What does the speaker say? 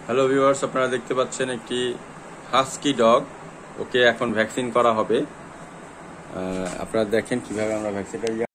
Hello viewers, আপনারা দেখতে পাচ্ছেন একটি হাস্কি ডগ। ওকে এখন ভ্যাকসিন করা হবে। আপনারা দেখেন কিভাবে আমরা ভ্যাকসিনটা